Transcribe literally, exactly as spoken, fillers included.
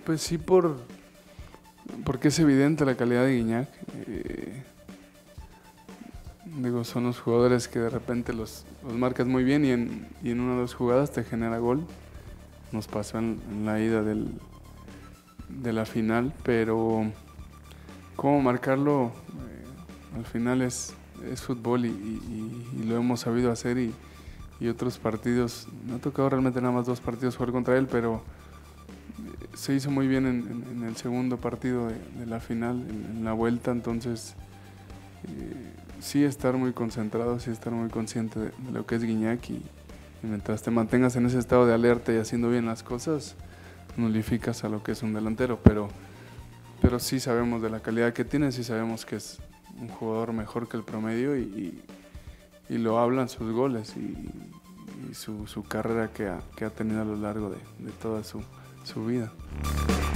Pues sí, por porque es evidente la calidad de Guiñac. Eh, digo, son los jugadores que de repente los, los marcas muy bien y en, y en una o dos jugadas te genera gol. Nos pasó en, en la ida del, de la final, pero cómo marcarlo eh, al final es, es fútbol y, y, y lo hemos sabido hacer y, y otros partidos, me ha tocado realmente nada más dos partidos jugar contra él, pero se hizo muy bien en, en, en el segundo partido de, de la final, en, en la vuelta, entonces eh, sí estar muy concentrado, sí estar muy consciente de, de lo que es Guiñac y, y mientras te mantengas en ese estado de alerta y haciendo bien las cosas, nulificas a lo que es un delantero, pero, pero sí sabemos de la calidad que tiene, sí sabemos que es un jugador mejor que el promedio y, y, y lo hablan sus goles y, y su, su carrera que ha, que ha tenido a lo largo de, de toda su, su vida.